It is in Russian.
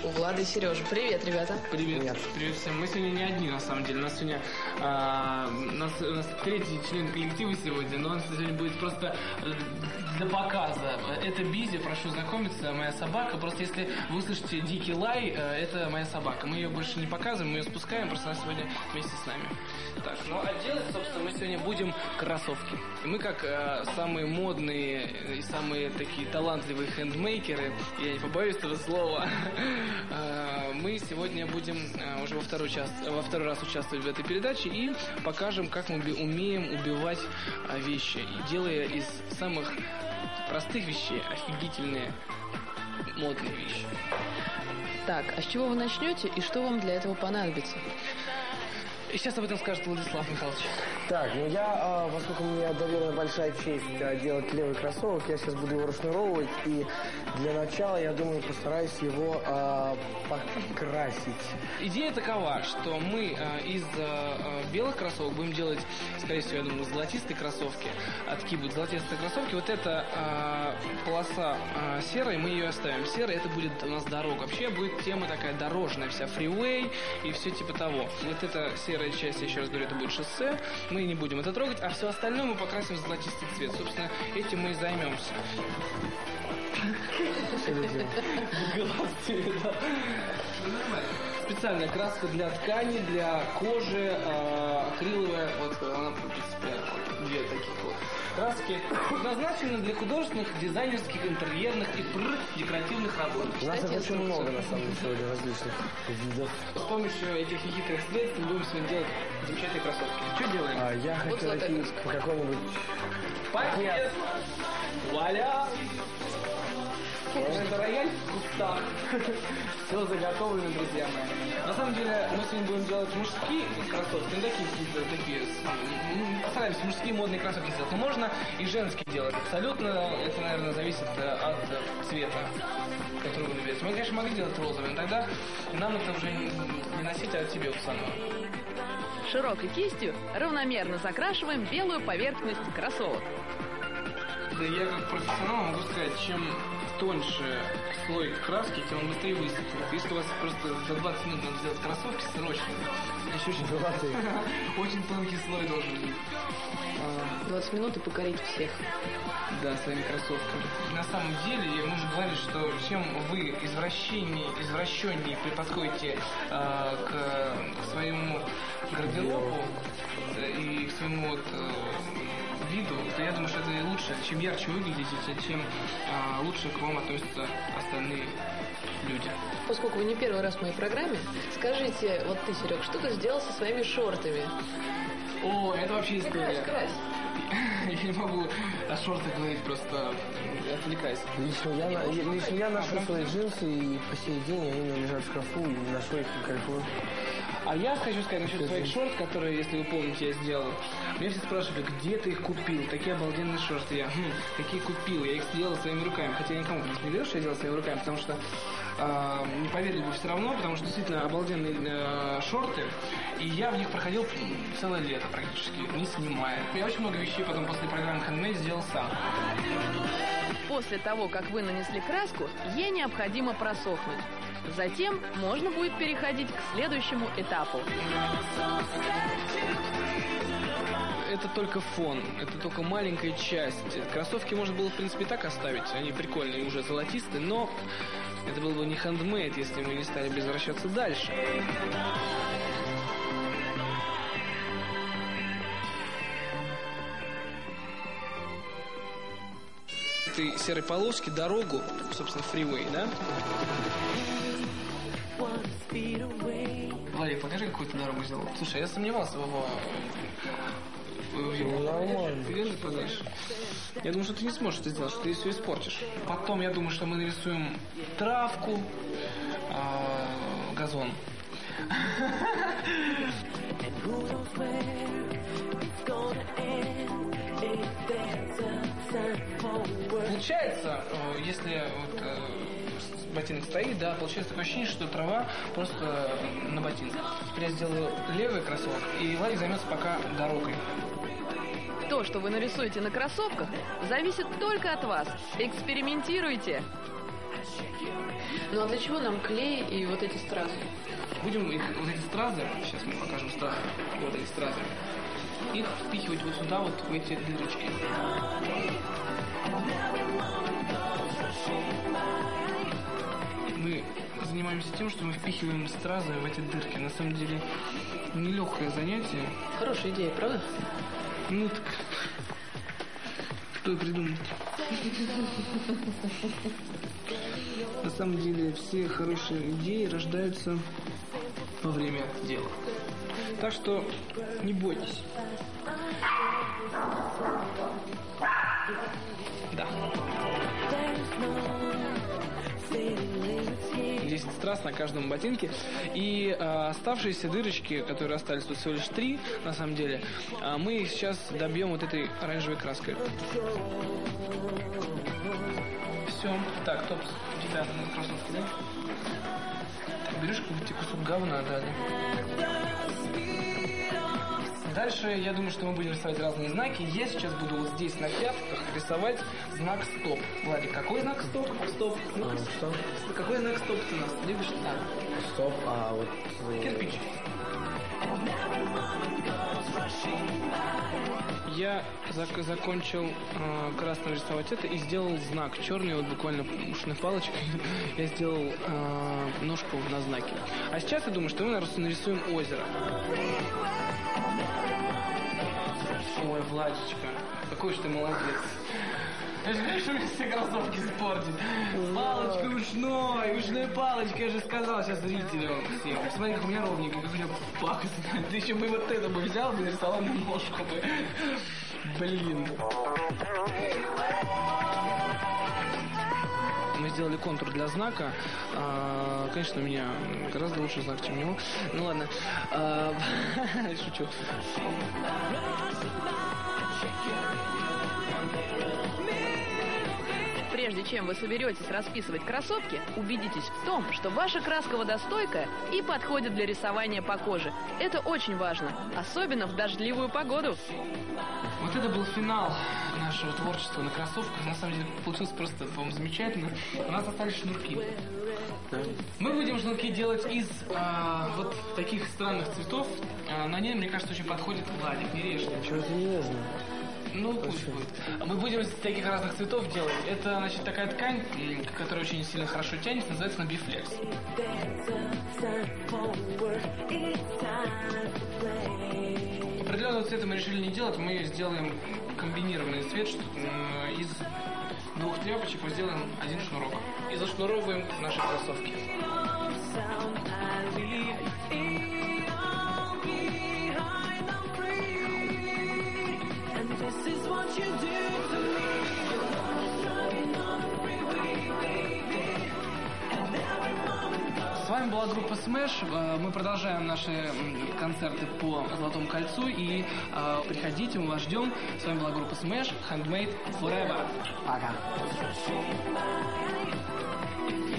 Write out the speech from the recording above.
у Влада и Сережи. Привет, ребята. Привет. Привет всем. Мы сегодня не одни, на самом деле. У нас сегодня у нас третий член коллектива сегодня, но он сегодня будет просто для показа. Это Бизи, прошу знакомиться, моя собака. Просто если вы слышите дикий лай, это моя собака. Мы ее больше не показываем, мы ее спускаем, просто она сегодня вместе с нами. Так, ну а делать, собственно, мы сегодня будем кроссовки. И мы как самые модные и самые такие талантливые хендмейкеры, я не побоюсь этого слова, мы сегодня будем уже во второй раз участвовать в этой передаче и покажем, как мы умеем убивать вещи, делая из самых простых вещей офигительные модные вещи. Так, а с чего вы начнете и что вам для этого понадобится? И сейчас об этом скажет Владислав Михайлович. Так, ну я, поскольку мне доверена большая честь делать левый кроссовок, я сейчас буду его расшнуровывать, и для начала, я думаю, постараюсь его покрасить. Идея такова, что мы из белых кроссовок будем делать, скорее всего, я думаю, золотистые кроссовки. Такие будут золотистые кроссовки. Вот эта полоса серой, мы ее оставим. Серой, это будет у нас дорога. Вообще будет тема такая дорожная вся, фривей и все типа того. Вот эта серая часть, я еще раз говорю, это будет шоссе. Мы не будем это трогать, а все остальное мы покрасим в золотистый цвет. Собственно, этим мы и займемся. Специальная краска для ткани, для кожи, акриловая. Вот она, в принципе, две таких вот краски. Предназначены для художественных, дизайнерских, интерьерных и декоративных работ. У нас очень много, на самом деле, сегодня различных видов. С помощью этих хитрых средств мы будем сегодня делать замечательные кроссовки. Что делаем? Я хочу найти какой-нибудь пакет. Вуаля! Это рояль в кустах. Все заготовлено, друзья мои. На самом деле, мы сегодня будем делать мужские кроссовки, ну такие, постараемся мужские модные кроссовки сделать. Но можно и женские делать. Абсолютно, это, наверное, зависит от цвета, который вы любите. Мы, конечно, могли делать розовый, но тогда нам это уже не носить, а тебе, Оксана. Широкой кистью равномерно закрашиваем белую поверхность кроссовок. Да я как профессионал могу сказать, чем тоньше слой краски, тем он быстрее высохнет. Если у вас просто за 20 минут надо сделать кроссовки срочно, еще очень тонкий слой должен быть. 20 минут и покорить всех. Да, своими кроссовками. На самом деле, мы уже говорили, что чем вы извращеннее подходите к своему гардеробу и к своему виду, то я думаю, что это и лучше. Чем ярче выглядите, тем лучше к вам относятся остальные люди. Поскольку вы не первый раз в моей программе, скажите, вот ты, Серег, что ты сделал со своими шортами? О, это вообще история. Крась. Я не могу о шортах говорить, просто отвлекаюсь. Лично я ношу свои джинсы, и по сей день они лежат в шкафу, и ношу их в кайфую. А я хочу сказать насчет своих шорт, которые, если вы помните, я сделал. Меня все спрашивали, где ты их купил? Такие обалденные шорты. Я, какие купил? Я их сделал своими руками. Хотя я никому не говорю, что я делал своими руками, потому что не поверили бы все равно, потому что действительно обалденные шорты. И я в них проходил целое лето практически, не снимая. Я очень много вещей потом после программы Handmade сделал сам. После того, как вы нанесли краску, ей необходимо просохнуть. Затем можно будет переходить к следующему этапу. Это только фон, это только маленькая часть. Кроссовки можно было, в принципе, так оставить. Они прикольные, уже золотистые, но это был бы не handmade, если мы не стали бы возвращаться дальше. Этой серой полоски дорогу, собственно, фривей, да? Владик, покажи, какую ты дорогу сделал. Слушай, я сомневался в его... Нормально. Ты подаешь. Я думаю, что ты не сможешь это сделать, что ты все испортишь. Потом, я думаю, что мы нарисуем травку, газон. Получается, если вот, ботинок стоит, да, получается такое ощущение, что трава просто на ботинках. Теперь я сделаю левый кроссовок, и Владик займется пока дорогой. То, что вы нарисуете на кроссовках, зависит только от вас. Экспериментируйте. Ну а для чего нам клей и вот эти стразы? Будем их, вот эти стразы, сейчас мы покажем стразы, вот эти стразы, их впихивать вот сюда, вот в эти дырочки. Мы занимаемся тем, что мы впихиваем стразы в эти дырки. На самом деле, нелегкое занятие. Хорошая идея, правда? Ну так, кто и придумал? На самом деле, все хорошие идеи рождаются во время дела. Так что не бойтесь. Да. 10 страз на каждом ботинке. И оставшиеся дырочки, которые остались, тут всего лишь 3, на самом деле, мы их сейчас добьем вот этой оранжевой краской. Все. Так, Топс, у тебя кроссовки, да? Берешь какой-то кусок говна, да? Дальше, я думаю, что мы будем рисовать разные знаки. Я сейчас буду вот здесь на пятках рисовать знак стоп. Владик, какой знак стоп? Стоп. Что? Какой знак стоп ты у нас любишь? Стоп, а вот... Кирпич. Я закончил красным рисовать это и сделал знак черный, вот буквально ушной палочкой. Я сделал ножку на знаке. А сейчас я думаю, что мы нарисуем озеро. Ой, Владичка, какой же ты молодец. Я же говорю, что мне все кроссовки испортит. Палочка ушной палочкой, я же сказал сейчас зрителям всем. Смотри, как у меня ровненько, как у меня пакостно. Ты еще бы вот это бы взял, бы нарисовал мне ножку бы. Блин. Мы сделали контур для знака. Конечно, у меня гораздо лучший знак, чем у него. Ну ладно. Шучу. Прежде чем вы соберетесь расписывать кроссовки, убедитесь в том, что ваша краска водостойкая и подходит для рисования по коже. Это очень важно, особенно в дождливую погоду. Вот это был финал нашего творчества на кроссовках. На самом деле получилось просто, по-моему, замечательно. У нас остались шнурки. Мы будем шнурки делать из вот таких странных цветов. На ней, мне кажется, очень подходит Владик. Не режь. Чего-то не нужно. Ну, пусть будет. Мы будем из таких разных цветов делать. Это, значит, такая ткань, которая очень сильно хорошо тянется, называется Nabiflex. Определенного цвета мы решили не делать, мы сделаем комбинированный цвет, что из 2 тряпочек мы сделаем 1 шнурок. И зашнуровываем наши кроссовки. С вами была группа Smash. Мы продолжаем наши концерты по Золотому кольцу. И приходите, мы вас ждем. С вами была группа Smash. Handmade Forever. Пока.